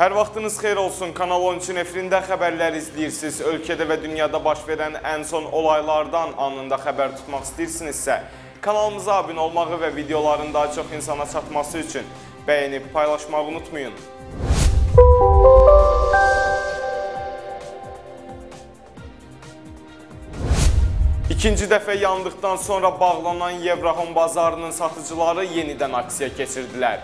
Hər vaxtınız xeyir olsun. Kanal 13-ün efirində xəbərlər izləyirsiniz. Ölkədə və dünyada baş verən ən son olaylardan anında xəbər tutmaq istəyirsinizsə, kanalımıza abunə olmağı və videoların daha çox insana çatması üçün bəyənib paylaşmağı unutmayın. İkinci dəfə yandıqdan sonra bağlanan Yevrahom bazarının satıcıları yenidən aksiya keçirdilər.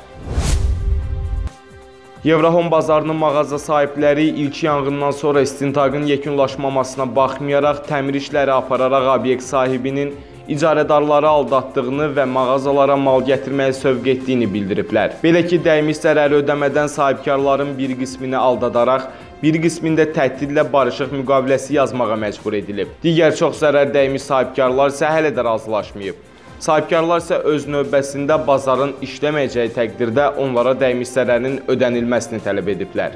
Yevrahom bazarının mağaza sahibləri ilk yanğından sonra istintaqın yekunlaşmamasına baxmayaraq təmir işləri apararaq obyekt sahibinin icarədarları aldatdığını və mağazalara mal gətirməyə sövq etdiyini bildiriblər. Belə ki, dəymiş zərəri ödəmədən sahibkarların bir qismini aldadaraq, bir qismində təhdidlə barışıq müqaviləsi yazmağa məcbur edilib. Digər çox zərər dəymiş sahibkarlar isə hələ də razılaşmayıb. Sahibkarlar isə öz növbəsində bazarın işləməyəcəyi təqdirdə onlara dəymiş zərərin ödənilməsini tələb ediblər.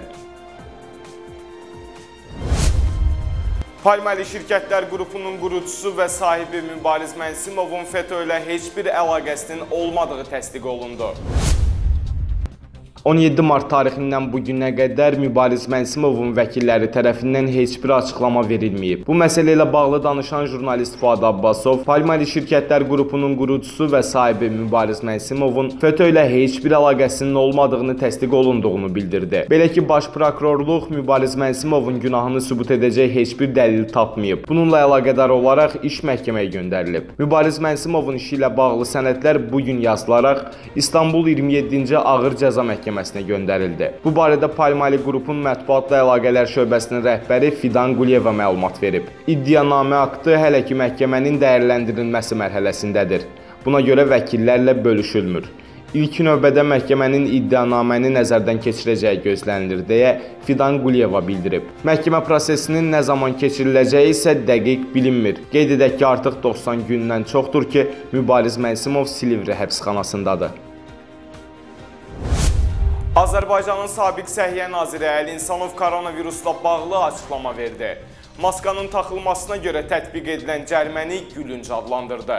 Palməli Şirkətlər qrupunun qurucusu və sahibi Mübariz Mənsimovun FETÖ ilə heç bir əlaqəsinin olmadığı təsdiq olundu. 17 mart tarixindən bu günə qədər Mübariz Mənsimovun vəkilləri tərəfindən heç bir açıqlama verilməyib. Bu məsələ ilə bağlı danışan jurnalist Fuad Abbasov, Palməli Şirkətlər qrupunun qurucusu və sahibi Mübariz Mənsimovun FETÖ ilə heç bir əlaqəsinin olmadığını təsdiq olunduğunu bildirdi. Belə ki, Baş Prokurorluq Mübariz Mənsimovun günahını sübut edəcək heç bir dəlil tapmayıb. Bununla əlaqədar olaraq iş məhkəməyə göndərilib. Mübariz Mənsimovun işi ilə bağlı sənədlər bugün yazılaraq İstanbul 27-ci Ağır Cəza Məhkəməsinə göndərildi. Bu barədə Palməli qrupun mətbuatla əlaqələr şöbəsinin rəhbəri Fidan Quliyeva məlumat verib. İddianamə aktı hələ ki məhkəmənin dəyərləndirilməsi mərhələsindədir. Buna görə vəkillərlə bölüşülmür. İlk növbədə məhkəmənin iddianaməni nəzərdən keçirəcəyi gözlənilir, deyə Fidan Quliyeva bildirib. Məhkəmə prosesinin nə zaman keçiriləcəyi isə dəqiq bilinmir. Qeyd edək ki, artıq 90 gündən çoxdur ki, Mübariz Mənsimov Silivri həbsxanasındadır. Azərbaycanın sabiq Səhiyyə Naziri Əli İnsanov koronavirusla bağlı açıqlama verdi. Maskanın taxılmasına görə tətbiq edilən cəriməni gülünc adlandırdı.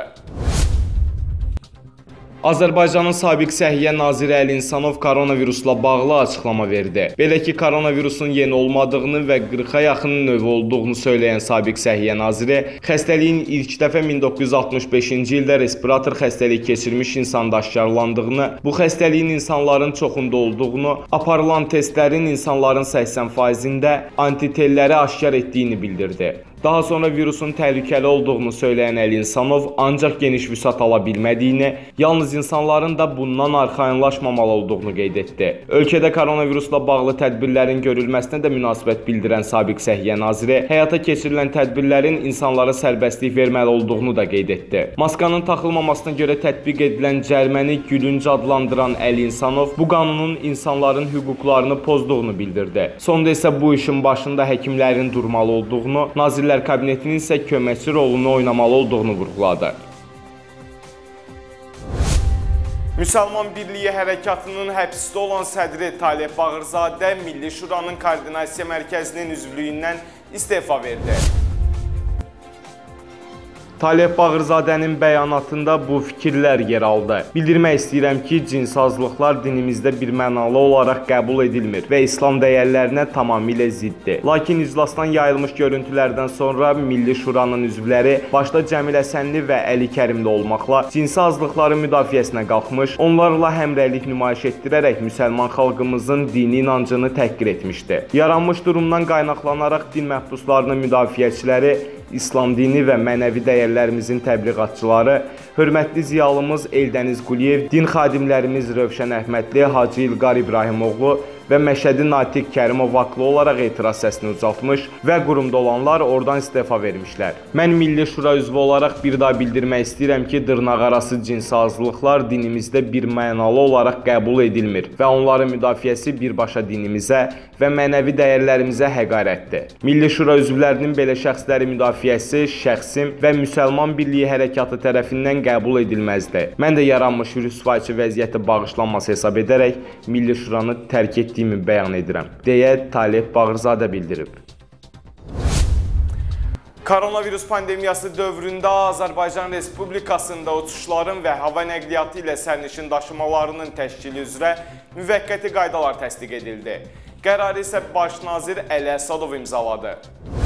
Azərbaycanın sabiq Səhiyyə Naziri Əli İnsanov koronavirusla bağlı açıqlama verdi. Belə ki, koronavirusun yeni olmadığını və 40-a yaxın növü olduğunu söyləyən sabiq Səhiyyə Naziri, xəstəliyin ilk dəfə 1965-ci ildə respirator xəstəliyi keçirmiş insanda aşkarlandığını, bu xəstəliyin insanların çoxunda olduğunu, aparılan testlərin insanların 80%-də antitelləri aşkar etdiyini bildirdi. Daha sonra virusun təhlükəli olduğunu söyləyən Əli İnsanov ancaq geniş vüsət ala bilmədiyini, yalnız insanların da bundan arxayınlaşmamalı olduğunu qeyd etdi. Ölkədə koronavirusla bağlı tədbirlərin görülməsinə də münasibət bildirən sabiq Səhiyyə Naziri, həyata keçirilən tədbirlərin insanlara sərbəstlik verməli olduğunu da qeyd etdi. Maskanın taxılmamasına görə tətbiq edilən cəriməni gülünc adlandıran Əli İnsanov bu qanunun insanların hüquqlarını pozduğunu bildirdi. Sonda isə bu işin başında həkimlərin durmalı olduğunu, Nazirlər Kabinetinin isə köməkçi rolunu oynamalı olduğunu vurğuladı. Müsəlman Birliyi Hərəkatının həbsdə olan sədri Talib Bağırzadə Milli Şuranın Koordinasiya Mərkəzinin üzvlüyündən istefa verdi. Talib Bağırzadənin bəyanatında bu fikirlər yer aldı. Bildirmək istəyirəm ki, cinsi azlıqlar dinimizdə bir mənalı olaraq qəbul edilmir və İslam dəyərlərinə tamamilə ziddir. Lakin iclasdan yayılmış görüntülərdən sonra Milli Şuranın üzvləri, başda Cəmil Həsənli və Əli Kərimli olmaqla cinsi azlıqların müdafiəsinə qalxmış, onlarla həmrəylik nümayiş etdirərək müsəlman xalqımızın dini inancını təhqir etmişdi. Yaranmış durumdan qaynaqlanaraq din məhbuslarının müdafiəçiləri, İslam dini və mənəvi dəyərlərimizin təbliğatçıları, hörmətli ziyalımız Eldəniz Quliyev, din xadimlərimiz Rövşən Əhmədli, Hacı İlqar İbrahimoğlu və Məşədi Natiq Kərimov haqlı olaraq etiraz səsini ucaltmış və qurumda olanlar oradan istefa vermişlər. Mən Milli Şura üzvü olaraq bir daha bildirmək istəyirəm ki, dırnaqarası cinsi azlıqlar dinimizdə bir mənalı olaraq qəbul edilmir və onların müdafiəsi birbaşa dinimizə və mənəvi dəyərlərimizə həqarətdir. Milli Şura üzvlərinin belə şəxsləri müdafiəsi şəxsim və Müsəlman Birliyi Hərəkatı tərəfindən qəbul edilməzdir. Mən də yaranmış rüsvayçı vəziyyəti bağışlanması hesab edərək Milli Şuranı tərk etdiyimi bəyan edirəm, deyə Talib Bağırzadə bildirib. Koronavirus pandemiyası dövründə Azərbaycan Respublikasında uçuşların və hava nəqliyyatı ilə sərnişin daşımalarının təşkili üzrə müvəqqəti qaydalar təsdiq edildi. Qərarı isə Baş nazir Əli Əsədov imzaladı.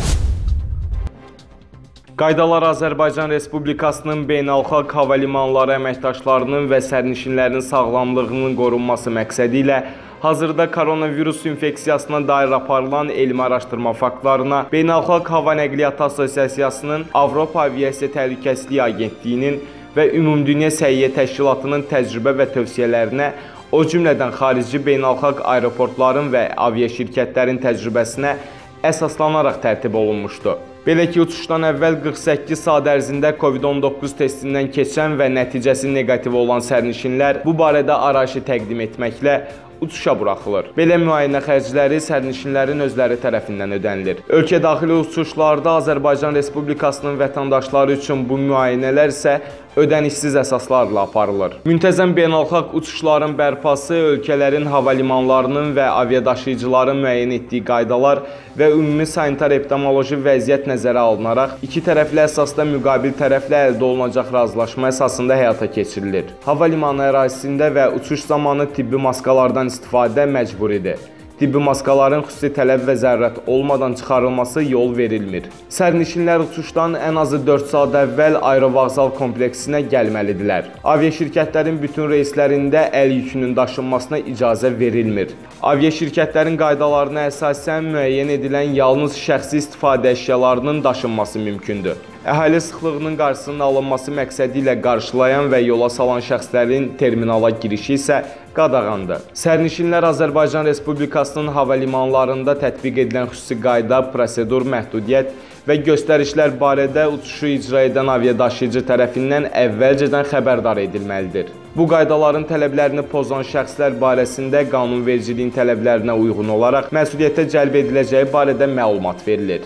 Qaydalar Azərbaycan Respublikasının beynəlxalq hava limanları əməkdaşlarının və sərnişinlərin sağlamlığının qorunması məqsədi ilə hazırda koronavirus infeksiyasına dair aparılan elmi araşdırma faktlarına Beynəlxalq Hava Nəqliyyatı Assosiasiyasının, Avropa Aviasiya Təhlükəsizliyi Agentliyinin və Ümumdünya Səhiyyə Təşkilatının təcrübə və tövsiyələrinə, o cümlədən xarici beynəlxalq aeroportların və aviaşirkətlərin təcrübəsinə əsaslanaraq tərtib olunmuşdu. Belə ki, uçuşdan əvvəl 48 saat ərzində COVID-19 testindən keçən və nəticəsi neqativ olan sərnişinlər bu barədə arayışı təqdim etməklə uçuşa buraxılır. Belə müayinə xərcləri sərnişinlərin özləri tərəfindən ödənilir. Ölkə daxili uçuşlarda Azərbaycan Respublikasının vətəndaşları üçün bu müayinələr isə ödənişsiz əsaslarla aparılır. Müntəzəm beynəlxalq uçuşların bərpası, ölkələrin hava limanlarının və aviadaşıyıcıların müəyyən etdiyi qaydalar və ümumi sanitar-epidemioloji vəziyyət nəzərə alınaraq iki tərəfli əsasda müqabil tərəflə əldə olunacaq razılaşma əsasında həyata keçirilir. Hava limanı ərazisində və uçuş zamanı tibbi maskalardan istifadə məcburidir. Tibbi maskaların xüsusi tələb və zərurət olmadan çıxarılması yol verilmir. Sərnişinlər uçuşdan ən azı 4 saat əvvəl aerovağzal kompleksinə gəlməlidirlər. Aviaşirkətlərin bütün reyslərində əl yükünün daşınmasına icazə verilmir. Aviaşirkətlərin qaydalarına əsasən müəyyən edilən yalnız şəxsi istifadə əşyalarının daşınması mümkündür. Əhali sıxlığının qarşısının alınması məqsədi ilə qarşılayan və yola salan şəxslərin terminala girişi isə qadağandır. Sərnişinlər Azərbaycan Respublikasının hava limanlarında tətbiq edilən xüsusi qayda, prosedur, məhdudiyyət və göstərişlər barədə uçuşu icra edən aviadaşıyıcı tərəfindən əvvəlcədən xəbərdar edilməlidir. Bu qaydaların tələblərini pozan şəxslər barəsində qanunvericiliyin tələblərinə uyğun olaraq məsuliyyətə cəlb ediləcəyi barədə məlumat verilir.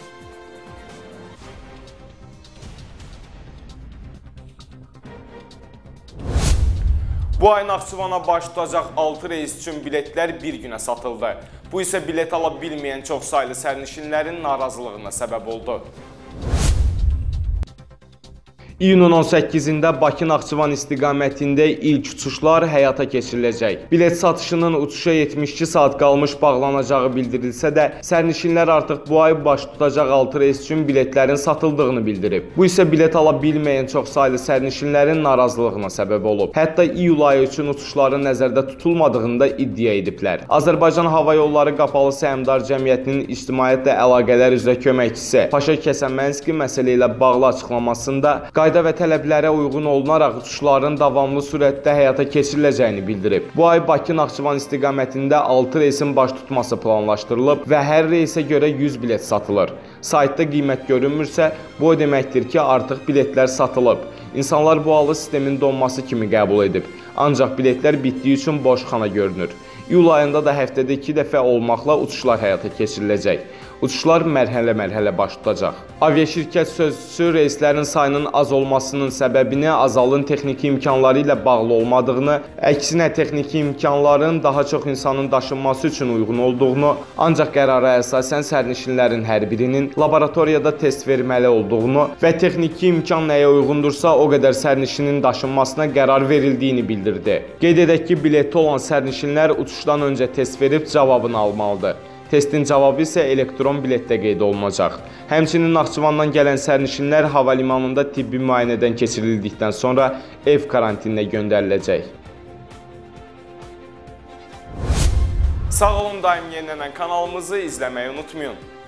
Bu ay Naxçıvana baş tutacaq 6 reys üçün biletlər bir günə satıldı. Bu isə bilet ala bilməyən çox saylı sərnişinlərin narazılığına səbəb oldu. İyunun 18-də Bakı-Naxçıvan istiqamətində ilk uçuşlar həyata keçiriləcək. Bilet satışının uçuşa 72 saat qalmış bağlanacağı bildirilsə də, sərnişinlər artıq bu ay baş tutacaq 6 reys üçün biletlərin satıldığını bildirib. Bu isə bilet ala bilməyən çox saylı sərnişinlərin narazılığına səbəb olub. Hətta iyul ayı üçün uçuşların nəzərdə tutulmadığını da iddia ediblər. Azərbaycan Hava Yolları Qapalı Səhmdar Cəmiyyətinin İctimaiyyətlə Əlaqələr üzrə köməkçisi Paşa Kəsəmənski məsələ ilə bağlı açıqlamasında qayda və tələblərə uyğun olunaraq uçuşların davamlı sürətdə həyata keçiriləcəyini bildirib. Bu ay Bakı-Naxçıvan istiqamətində 6 reysin baş tutması planlaşdırılıb və hər reysə görə 100 bilet satılır. Saytda qiymət görünmürsə, bu o deməkdir ki, artıq biletlər satılıb. İnsanlar bu halı sistemin donması kimi qəbul edib. Ancaq biletlər bitdiyi üçün boş xana görünür. İyul ayında da həftədə 2 dəfə olmaqla uçuşlar həyata keçiriləcək. Uçuşlar mərhələ-mərhələ baş tutacaq. Aviaşirkət sözçüsü reyslərin sayının az olmasının səbəbini azalın texniki imkanları ilə bağlı olmadığını, əksinə texniki imkanların daha çox insanın daşınması üçün uyğun olduğunu, ancaq qərara əsasən sərnişinlərin hər birinin laboratoriyada test verməli olduğunu və texniki imkan nəyə uyğundursa o qədər sərnişinin daşınmasına qərar verildiyini bildirdi. Qeyd edək ki, bileti olan sərnişinlər uçuşdan öncə test verib cavabını almalıdır. Testin cavabı isə elektron biletdə qeyd olunacaq. Həmçinin Naxçıvandan gələn sərnişinlər hava limanında tibbi müayinədən keçirildikdən sonra ev karantininə göndəriləcək. Sağ olun, daim yenilənən kanalımızı izləməyi unutmayın.